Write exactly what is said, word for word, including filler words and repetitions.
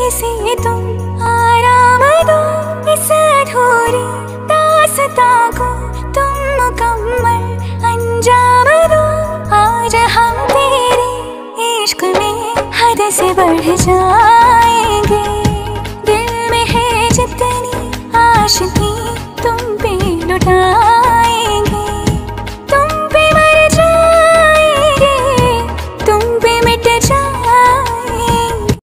से तुम आराम दो इस अधूरी दास्तां को, तुम मुकम्मल अंजाम दो। आज हम तेरे इश्क में हद से बढ़ जाएंगे, दिल में है जितनी आशिकी तुम पे लुटा